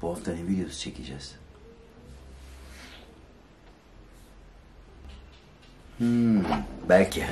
Bu hafta ne videosu çekeceğiz? Belki.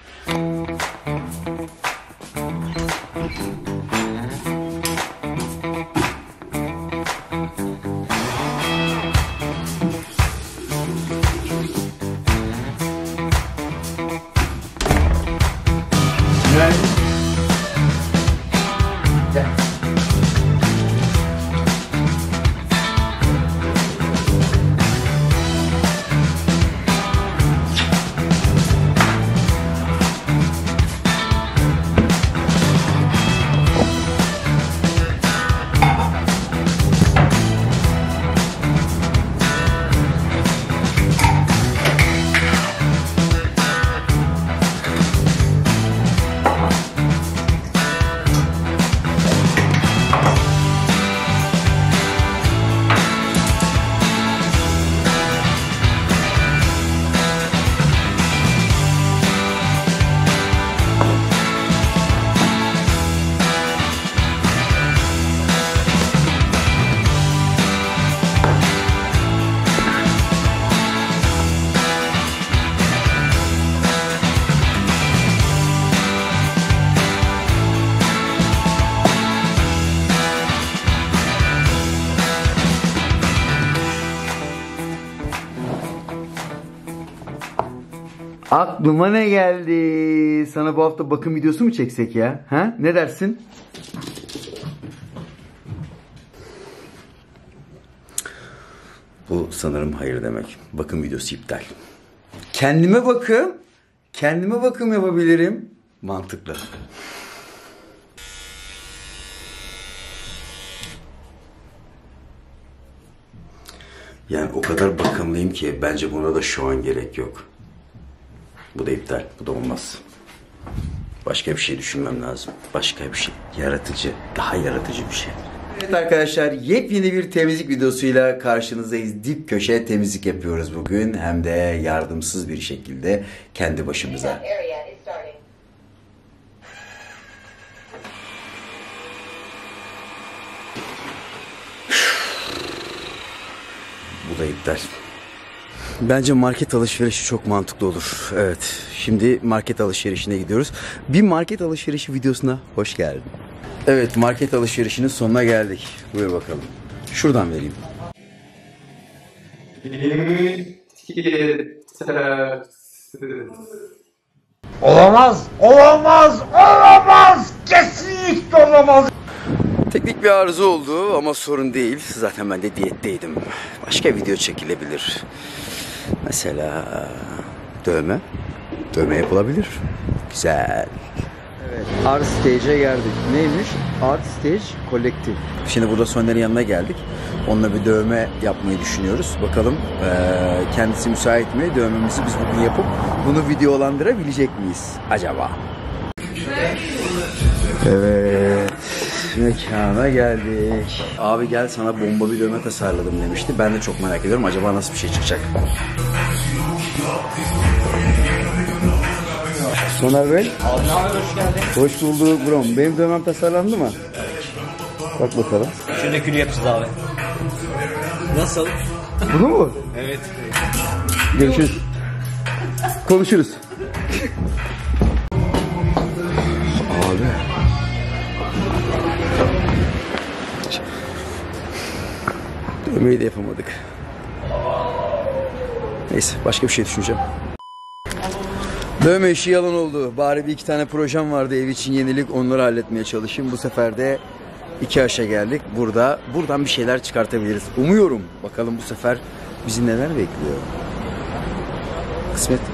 Aklıma ne geldi? Sana bu hafta bakım videosu mu çeksek ya? Ha? Ne dersin? Bu sanırım hayır demek. Bakım videosu iptal. Kendime bakım yapabilirim. Mantıklı. Yani o kadar bakımlıyım ki bence buna da şu an gerek yok. Bu da iptal. Bu da olmaz. Başka bir şey düşünmem lazım. Başka bir şey. Yaratıcı. Daha yaratıcı bir şey. Evet arkadaşlar, yepyeni bir temizlik videosuyla karşınızdayız. Dip köşe temizlik yapıyoruz bugün. Hem de yardımsız bir şekilde kendi başımıza. Bu da iptal. Bence market alışverişi çok mantıklı olur. Evet, şimdi market alışverişine gidiyoruz. Bir market alışverişi videosuna hoş geldin. Evet, market alışverişinin sonuna geldik. Buyur bakalım. Şuradan vereyim. Olamaz. Kesinlikle olamaz. Teknik bir arıza oldu ama sorun değil. Zaten ben de diyetteydim. Başka video çekilebilir. Mesela dövme. Dövme yapılabilir. Güzel. Evet, Art Stage'e geldik. Neymiş? Art Stage Collective. Şimdi burada Soner'in yanına geldik. Onunla bir dövme yapmayı düşünüyoruz. Bakalım kendisi müsait mi? Dövmemizi biz bugün yapıp bunu videolandırabilecek miyiz acaba? Evet. Mekana geldik. Abi gel, sana bomba bir dövme tasarladım demişti. Ben de çok merak ediyorum. Acaba nasıl bir şey çıkacak? Soner Bey. Abi ne haber, hoş geldin. Hoş bulduk bro. Benim dövmem tasarlandı mı? Bak bakalım. Şöyle külü yapacağız abi. Nasıl? Bunu mu? Evet. Görüşürüz. Konuşuruz. Abi. Dövmeyi de yapamadık. Neyse, başka bir şey düşüneceğim. Dövme işi yalan oldu. Bari bir iki tane projem vardı ev için yenilik, onları halletmeye çalışayım. Bu sefer de 2H'a geldik. Buradan bir şeyler çıkartabiliriz. Umuyorum. Bakalım bu sefer bizi neler bekliyor. Kısmet.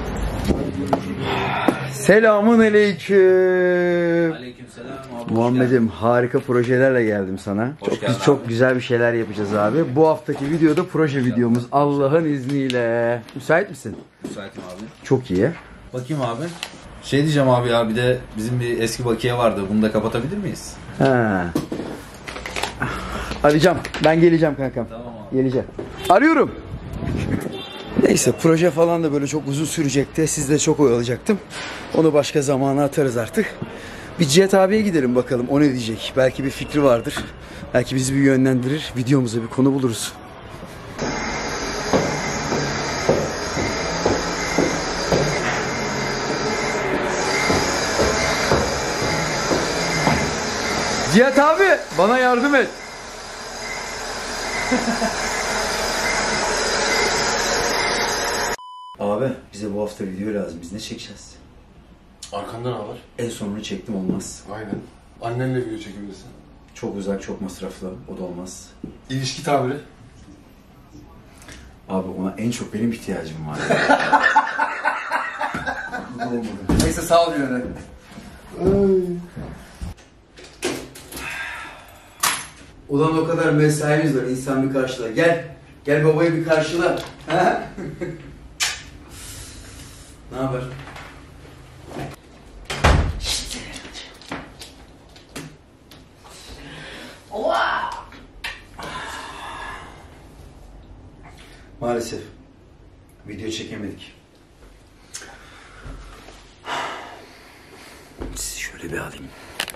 Selamun aleyküm. Aleykümselam abi. Muhammed'im, harika projelerle geldim sana. Çok güzel bir şeyler yapacağız abi. Bu haftaki videoda proje videomuz, Allah'ın izniyle. Müsait misin? Müsaitim abi. Çok iyi. Bakayım abi. Şey diyeceğim abi ya, bir de bizim bir eski bakiye vardı. Bunu da kapatabilir miyiz? Ha. Arayacağım. Ben geleceğim kankam. Tamam abi. Geleceğim. Arıyorum. Neyse, proje falan da böyle çok uzun sürecekti. Siz de çok oyalayacaktım. Onu başka zamana atarız artık. Bir Cihat abiye gidelim bakalım. O ne diyecek? Belki bir fikri vardır. Belki bizi bir yönlendirir, videomuza bir konu buluruz. Cihat abi, bana yardım et. Abi, bize bu hafta video lazım. Biz ne çekeceğiz? Arkandan ne var? En sonunu çektim, olmaz. Aynen. Annenle video çekebilirsin. Çok uzak, çok masraflı. O da olmaz. İlişki tabiri. Abi ona en çok benim ihtiyacım var. Neyse sağ ol yine. Ulan o kadar mesaimiz var, insan bir karşıla. Gel. Gel babayı bir karşıla. Ne haber? Maalesef video çekemedik. Sizi şöyle bir alayım.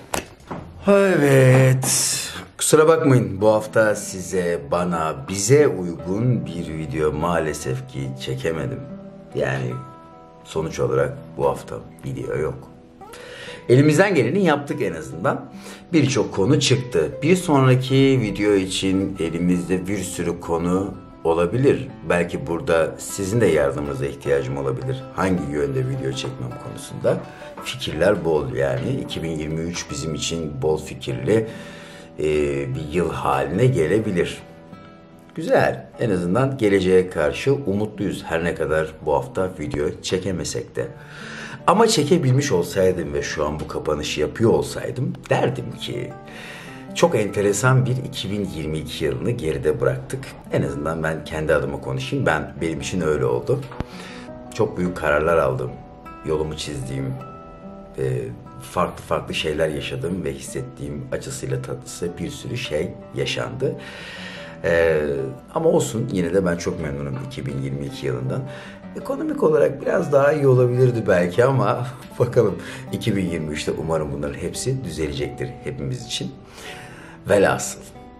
Evet. Kusura bakmayın, bu hafta size, bana, bize uygun bir video maalesef ki çekemedim. Yani sonuç olarak bu hafta video yok. Elimizden geleni yaptık en azından. Birçok konu çıktı. Bir sonraki video için elimizde bir sürü konu olabilir. Belki burada sizin de yardımınıza ihtiyacım olabilir. Hangi yönde video çekmem konusunda. Fikirler bol yani. 2023 bizim için bol fikirli bir yıl haline gelebilir. Güzel. En azından geleceğe karşı umutluyuz. Her ne kadar bu hafta video çekemesek de. Ama çekebilmiş olsaydım ve şu an bu kapanışı yapıyor olsaydım derdim ki çok enteresan bir 2022 yılını geride bıraktık. En azından ben kendi adıma konuşayım. Benim için öyle oldu. Çok büyük kararlar aldım. Yolumu çizdiğim, farklı farklı şeyler yaşadım ve hissettiğim acısıyla tatlısı bir sürü şey yaşandı. Ama olsun, yine de ben çok memnunum 2022 yılından. Ekonomik olarak biraz daha iyi olabilirdi belki ama bakalım 2023'te umarım bunların hepsi düzelecektir hepimiz için. Velhasıl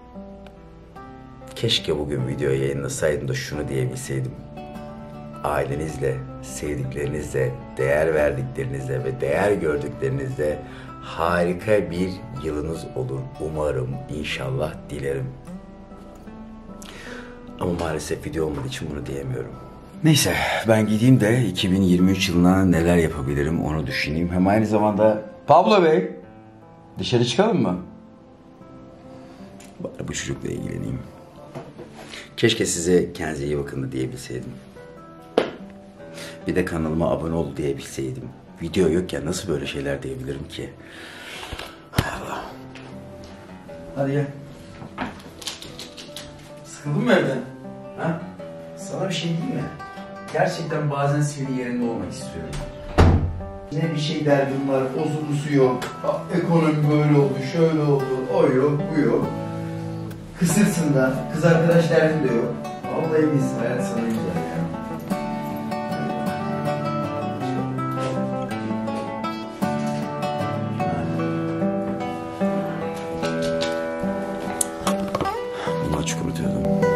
keşke bugün video yayınlasaydım da şunu diyebilseydim. Ailenizle, sevdiklerinizle, değer verdiklerinizle ve değer gördüklerinizle harika bir yılınız olur. Umarım, inşallah, dilerim. Ama maalesef video olmadığı için bunu diyemiyorum. Neyse, ben gideyim de 2023 yılına neler yapabilirim onu düşüneyim. Hem aynı zamanda Pablo Bey, dışarı çıkalım mı? Bari bu çocukla ilgileneyim. Keşke size kendinize iyi bakın da diyebilseydim. Bir de kanalıma abone ol diyebilseydim. Video yok ya, nasıl böyle şeyler diyebilirim ki? Allah. Hadi gel. Sıkıldın mı evden? Ha? Sana bir şey diyeyim mi? Gerçekten bazen senin yerinde olmak istiyorum. Ne bir şey derdim var, bozulması yok. Ekonomi böyle oldu, şöyle oldu, o yok, bu yok. Kısırsın da, kız arkadaş derdin de yok. Vallahi biz, hayat sana güzel ya. Bunu açık unutuyordum.